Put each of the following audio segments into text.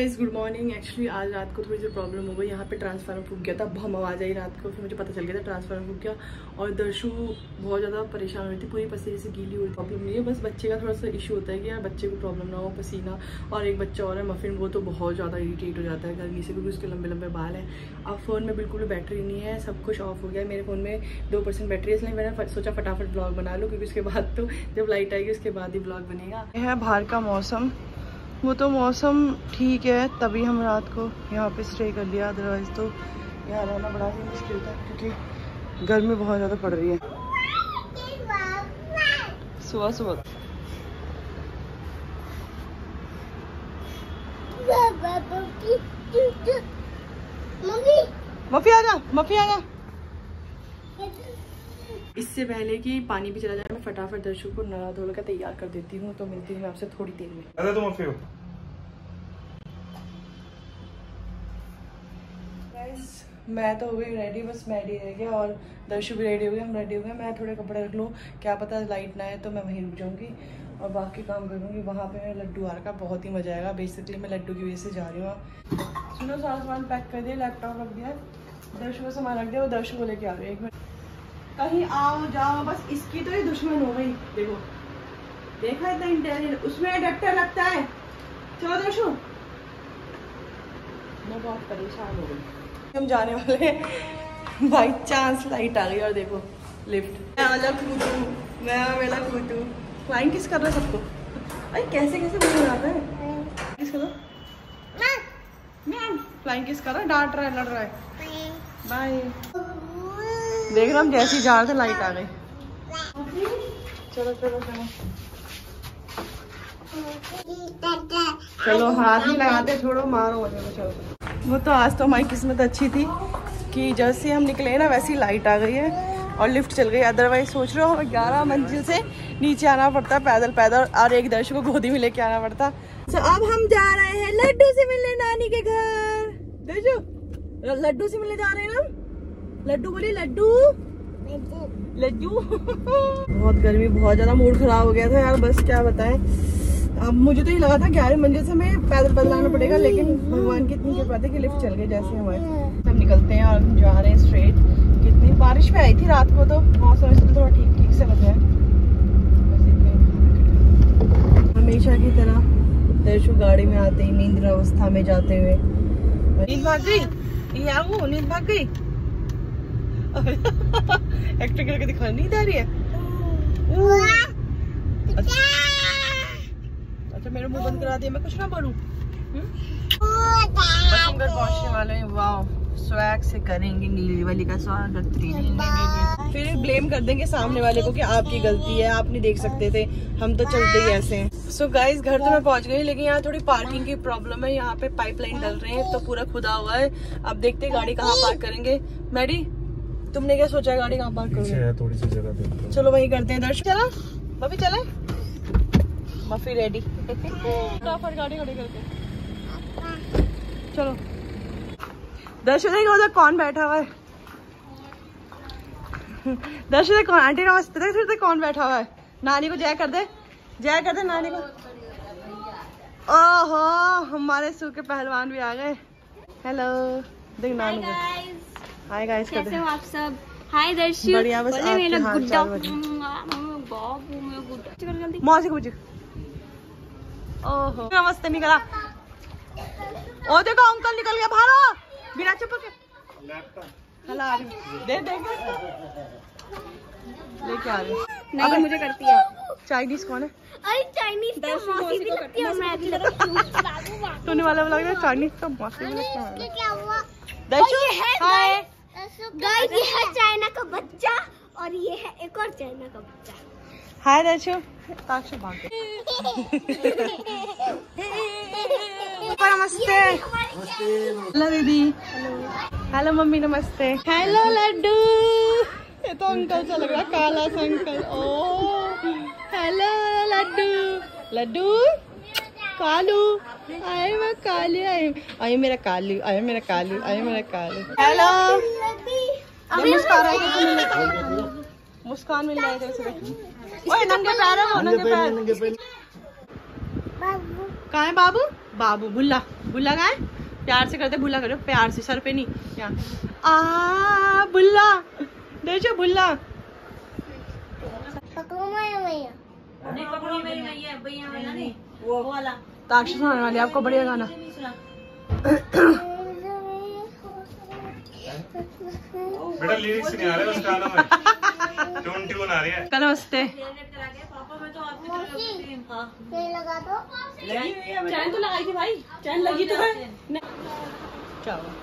Guys, good morning. Actually आज रात को थोड़ी सी प्रॉब्लम हो गई। यहाँ पे ट्रांसफार्मर फूक गया था, हम आवाज़ आई रात को, फिर मुझे पता चल गया था ट्रांसफार्मर फूक गया। और दर्शु बहुत ज़्यादा परेशान हुई थी, पूरी पसीने से गीली हुई। प्रॉब्लम नहीं है, बस बच्चे का थोड़ा सा इशू होता है कि यार बच्चे को प्रॉब्लम ना हो, पसीना। और एक बच्चा और है मफिन, वो तो बहुत ज़्यादा इरीटेट हो जाता है गर्मी से, क्योंकि उसके लंबे लंबे बाल हैं। अब फ़ोन में बिल्कुल भी बैटरी नहीं है, सब कुछ ऑफ हो गया है। मेरे फ़ोन में 2% बैटरी है, इसलिए मैंने सोचा फटाफट ब्लॉग बना लूँ, क्योंकि उसके बाद तो जब लाइट आएगी उसके बाद ही ब्लॉग बनेगा। यह है बाहर का मौसम, वो तो मौसम ठीक है, तभी हम रात को यहाँ पे स्टे कर लिया, अदरवाइज तो यहाँ रहना बड़ा ही मुश्किल था, क्योंकि गर्मी बहुत ज़्यादा पड़ रही है सुबह सुबह। मफी आ जा, मफी आ जा। इससे पहले कि पानी भी चला जाए, मैं फटाफट दर्शु को नहा धो कर तैयार कर देती हूँ। तो मिलती हूँ आपसे थोड़ी देर में। अरे तुम मफी हो। मैं तो हो गई रेडी, बस मैडी रह गया और दर्शु भी रेडी हो गया, हम रेडी हो गए। मैं थोड़े कपड़े रख लूँ, क्या पता लाइट ना आए तो मैं वहीं रुक जाऊँगी और बाकी काम करूँगी। वहाँ पे मैं लड्डू आ रखा, बहुत ही मजा आएगा। बेसिकली मैं लड्डू की वजह से जा रही हूँ। सुनो, सारा सामान पैक कर दिया, लैपटॉप रख दिया, दर्शु का सामान रख दिया, वो दर्शु को लेके आ रही है। एक मिनट, कहीं आओ जाओ, बस इसकी तो ही दुश्मन हो गई। देखो देखा, इतना इंटेलिजेंट, उसमें अडेप्टर लगता है। चलो दर्शु, मैं बहुत परेशान हो गई। हम जाने वाले हैं, बाई चांस लाइट आ गई और देखो लिफ्ट। मैं वाला कूटू फ्लाइंग किस कर रहा है सबको। अरे कैसे कैसे मुझे आता है, किस करो फ्लाइंग किस कर रहा है, डांट रहा है, लड़ रहा है। बाय। देख रहा हम जैसे ही जा रहे थे लाइट आ गई। चलो चलो चलो चलो, हाथ ही लगाते, छोड़ो मारो। चलो, वो तो आज तो हमारी किस्मत अच्छी थी कि जैसे हम निकले ना वैसी लाइट आ गई है और लिफ्ट चल गई। अदरवाइज सोच रहे हो 11 मंजिल से नीचे आना पड़ता है पैदल पैदल, और एक दर्शु को गोदी में लेके आना पड़ता। तो अब हम जा रहे हैं लड्डू से मिलने नानी के घर। दर्शु लड्डू से मिलने जा रहे हैं हम। लड्डू बोलिए, लड्डू लड्डू। बहुत गर्मी, बहुत ज्यादा मूड खराब हो गया था यार, बस क्या बताएं। अब मुझे तो ये लगा था 11 मंजिल से हमें पैदल पैदल आना पड़ेगा, लेकिन भगवान की इतनी कृपा थी कि लिफ्ट चल गई जैसे हमारे। हम निकलते हैं और जा रहे हैं स्ट्रेट। कितनी बारिश में आई थी रात को, तो मौसम इसलिए थोड़ा ठीक ठीक से लग रहा है। हमेशा की तरह दर्शु गाड़ी में आते ही नींद अवस्था में जाते हुए, नींद भाग गई, नींद भाग गई। एक्टिंग करके दिखा, नींद आ रही है। अच्छा मेरा मुंह बंद करा दिया, मैं कुछ ना बोलूं। बस हम घर पहुंचने वाले हैं। वाह, स्वैग से करेंगे नीली वाली का स्वागत। फिर ब्लेम कर देंगे सामने वाले को कि आपकी गलती है, आप नहीं देख सकते थे, हम तो चलते ही ऐसे हैं। सो गाइस, घर तो मैं पहुंच गई, लेकिन यहाँ थोड़ी पार्किंग की प्रॉब्लम है। यहाँ पे पाइपलाइन डल रहे हैं तो पूरा खुदा हुआ है। अब देखते हैं गाड़ी कहाँ पार्क करेंगे। मैडी, तुमने क्या सोचा है गाड़ी कहाँ पार्क करोगे? थोड़ी सी जगह, चलो वही करते हैं। दर्शक चला, मफी चले, मफी रेडी। फटाफट गाड़ी खड़ी करके चलो। दर्शन देखो उधर कौन बैठा हुआ है। दर्शन कौन, आंटी नमस्ते, फिर कौन बैठा हुआ है। नानी को जय कर दे, जय कर दे नानी को। ओहो, हमारे सू के पहलवान भी आ गए। हेलो, देख नानी को हाय गाइस कर दे। कैसे हो आप सब? हाय दर्शु। बढ़िया, बस आपके हाल चाल बताओ। मौसी को पूछ। ओहो, नमस्ते नहीं करा। ओ देखो अंकल निकल गया बाहर, बिना चप्पल के। हला दे दे लेके आ रही। नहीं, मुझे करती है। चाइनीज कौन है? अरे चाइनीज तो मौसी भी लगती है, मैं भी लगती हूं। तूने वाला लग रहा है चाइनीज तो मौसी भी लगता है। क्या हुआ? दर्शु हाय गाइस, ये है चाइना का बच्चा और ये है एक और चाइना का बच्चा। हाय दर्शु। ताक्षु भाग गए। नमस्ते। हेलो दीदी। हेलो मम्मी, नमस्ते। हेलो लड्डू। ये तो अंकल सा लग रहा, काला सा अंकल। ओ हेलो लड्डू, लड्डू कालू, आए मैं काली, आए मेरा कालू, आए मेरा कालू, आए मेरा कालू। हेलो, मुस्कान मिल रहा है। ओए नंगे पैर है वो, नंगे पैर। कहाँ है बाबू? बाबू बुल्ला, बुल्ला कहाँ है? प्यार से करते, बुल्ला करो प्यार से, सर पे नहीं, यहाँ आ बुल्ला, देखो बुल्ला। ताक्षी सुनाने वाली आपको बढ़िया गाना। बेटा लिरिक्स नहीं आ रहे उस गाना में, ट्यून आ रही है। नमस्ते। लगा दो। चैन तो लगाई थी भाई, चैन लगी तो है। क्या हुआ?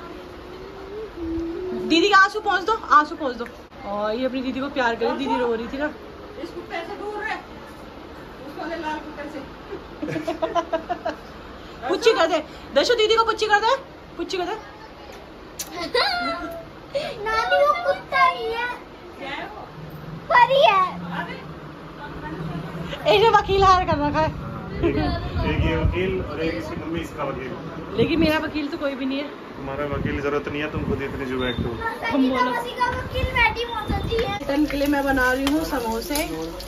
दीदी का आंसू पहुंच दो, आंसू पहुंच दो। और ये अपनी दीदी को प्यार करे, दीदी रो रही थी ना। इस कुत्ते से दूर रहे, उसको ले लाल कुत्ते से। पुच्ची कर दे, दशो दीदी को पुच्ची कर दे, पुच्ची कर दे। नानी वो कुत्ता नहीं है, परी है। एक वकील हायर कर रखा है। एक ये वकील और एक इसकी मम्मी इसका वकील। लेकिन मेरा वकील तो कोई भी नहीं है। तुम्हारा वकील की जरूरत नहीं है, तुम खुद इतनी जुबैक हो। हम बोलो। वकील बैठी पहुंचती है। चिकन के लिए मैं बना रही हूँ समोसे।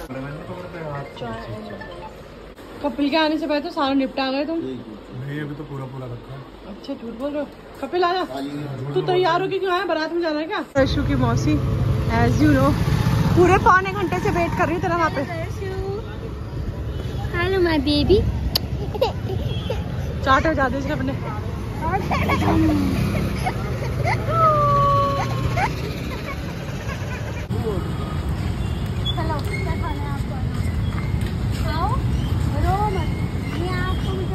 कपिल के आने से पहले तो सारा निपटा गए तुम। नहीं अभी तो पूरा रखा है। अच्छा झूठ बोल रहे हो। कपिल आजा, तू तैयार होके क्यों आया? बारात में जाना है क्या? यशु की मौसी एज यू नो पूरे पौने घंटे से वेट कर रही है तेरा वहाँ पे। Hello my baby. चाट हो जाते इसके अपने। चलो क्या खाना है आपको? खाओ, रो मत। ये आपको मुझे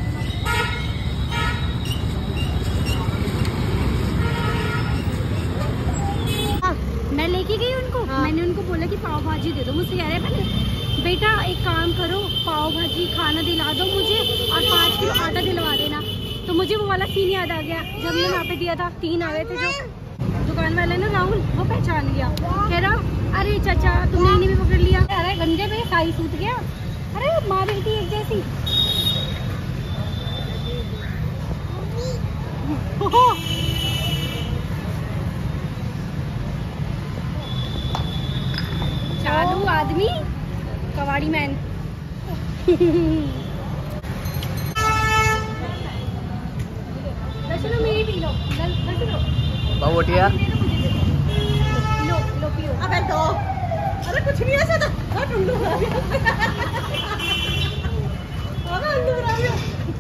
मैं लेके गई उनको। हाँ। मैंने उनको बोला कि पाव भाजी दे दो। मुझसे कह रहे पहले बेटा एक काम करो, पाव भाजी खाना दिला दो मुझे और 5 किलो आटा दिलवा देना। तो मुझे वो वाला सीन याद आ गया जब मैंने वहाँ पे दिया था। 3 आ गए थे जो दुकान वाले ना राहुल, वो पहचान गया। कह रहा अरे चाचा तुमने इन्हें भी पकड़ लिया। अरे गंदे पे साई सूत गया। अरे माँ बेटी एक जैसी। जादू आदमी, कवाड़ी मैन। दर्शनो मेरी पी लो, दर्शनो बाबूटिया लो लो पियो। अबे दो। अरे कुछ नहीं ऐसा था। टुल्लू बना दिया। अरे टुल्लू बना दिया।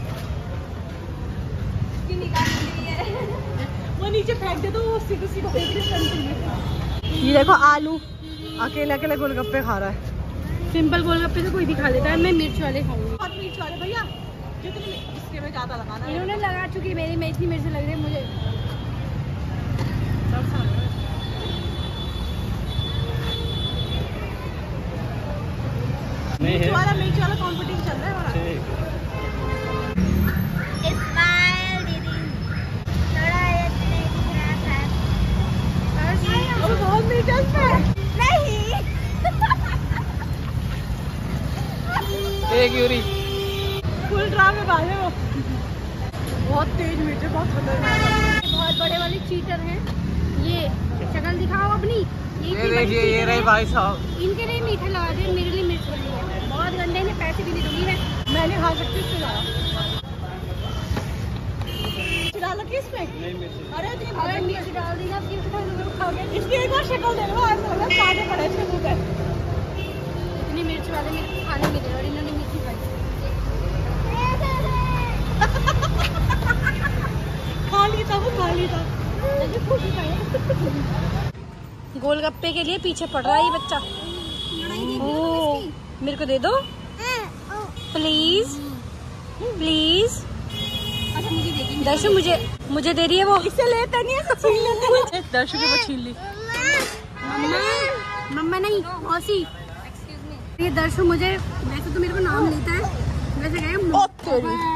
वो नीचे फेंक दे तो वो सीधे सीधे ये देखो आलू अकेले अकेले गोलगप्पे खा रहा है। सिंपल गोलगप्पे तो कोई भी खा लेता है, मैं मिर्च वाले खाऊंगी। बहुत मिर्च वाले भैया, जितनी इसके में ज्यादा लगाना है। इन्होंने लगा चुकी मेरी में इतनी मिर्च लग रही है मुझे। मिर्च वाला कंपटीशन चल रहा है हमारा। स्माइल दीदी थोड़ा ये बहुत मीठा है। नहीं एक यूरी फुल ड्रामे वाले वो बहुत तेज मिर्च है, बहुत खतरनाक। बहुत बड़े वाले चीटर हैं ये। शक्ल दिखाओ अपनी। ये देखिए ये रहे भाई साहब। इनके लिए मीठा लगा दे, मेरे लिए मिर्च वाली है। बहुत गंदे ने पैसे भी नहीं दूंगी मैं। मैंने खा सकती इससे ज्यादा। डाल रखी इसमें? अरे अगर मिर्च डाल दी ना फिर खाओगे। इसकी एक बार शक्ल दे लो, ऐसा लगा सादे पड़े इसके मुंह पे। इतनी मिर्च वाले में खाने में दे और इन्होंने मिर्ची खाई। खा ली था वो, खा ली था। गोलगप्पे के लिए पीछे पड़ रहा है ये बच्चा। ओ, मेरे को दे दो प्लीज प्लीज। अच्छा मुझे दे दी। दर्शु मुझे दे रही है वो। इससे लेते नहीं है, छीन लेते हैं। दर्शु के वो छीन ली। मम्मा नहीं मौसी। ये दर्शु मुझे वैसे तो मेरे को नाम लेता है, वैसे गए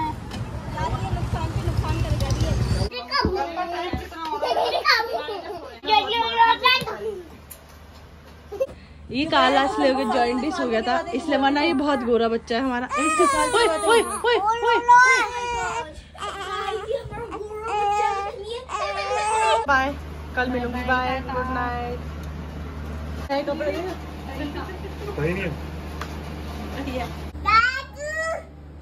ये काला इसलिए हो गया, जॉइंटिस हो गया था इसलिए, वरना ये बहुत गोरा बच्चा है हमारा। ओए ओए ओए ओए बाय, कल मिलूंगी। Bye, good night. कपड़े सही नहीं है।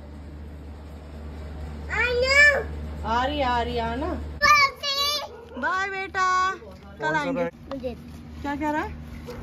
आ रही ना। बाय बेटा, कल आएंगे। क्या कह रहा है?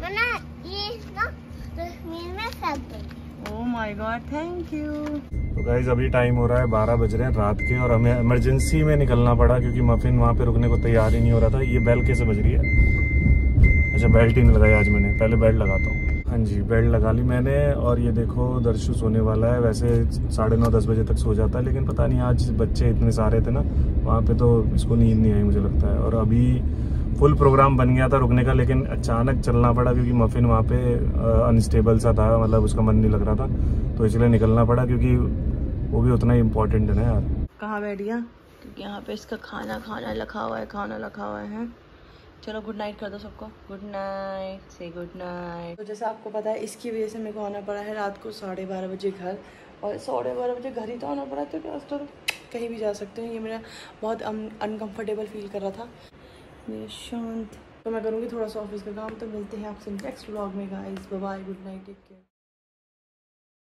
Oh my God, thank you. तो गाइस अभी टाइम हो रहा है 12 बज रहे हैं रात के, और हमें इमरजेंसी में निकलना पड़ा क्योंकि मफिन वहाँ पे रुकने को तैयार ही नहीं हो रहा था। ये बेल कैसे बज रही है? अच्छा, बेल्ट ही नहीं लगाई आज मैंने, पहले बेल्ट लगाता हूँ। हाँ जी, बेल्ट लगा ली मैंने। और ये देखो दर्शु सोने वाला है। वैसे 9:30-10 बजे तक सो जाता है, लेकिन पता नहीं आज बच्चे इतने सारे थे ना वहाँ पे, तो इसको नींद नहीं आई मुझे लगता है। और अभी फुल प्रोग्राम बन गया था रुकने का, लेकिन अचानक चलना पड़ा क्योंकि मफिन वहाँ पे अनस्टेबल सा था, मतलब उसका मन नहीं लग रहा था, तो इसलिए निकलना पड़ा क्योंकि वो भी उतना ही इम्पोर्टेंट है ना यार। कहाँ बैठ गया? क्योंकि यहाँ पे इसका खाना लिखा हुआ है। चलो गुड नाइट कर दो सबको। गुड नाइट, से गुड नाइट। तो जैसे आपको पता है इसकी वजह से मेरे को आना पड़ा है रात को 12:30 बजे घर, और 12:30 बजे घर ही तो आना पड़ा, तो क्या तो कहीं भी जा सकते हैं। ये मेरा बहुत अनकंफर्टेबल फील कर रहा था। मेरे शांत तो मैं करूँगी थोड़ा सा ऑफिस का काम। तो मिलते हैं आपसे नेक्स्ट व्लॉग में guys. Bye bye, good night, take care.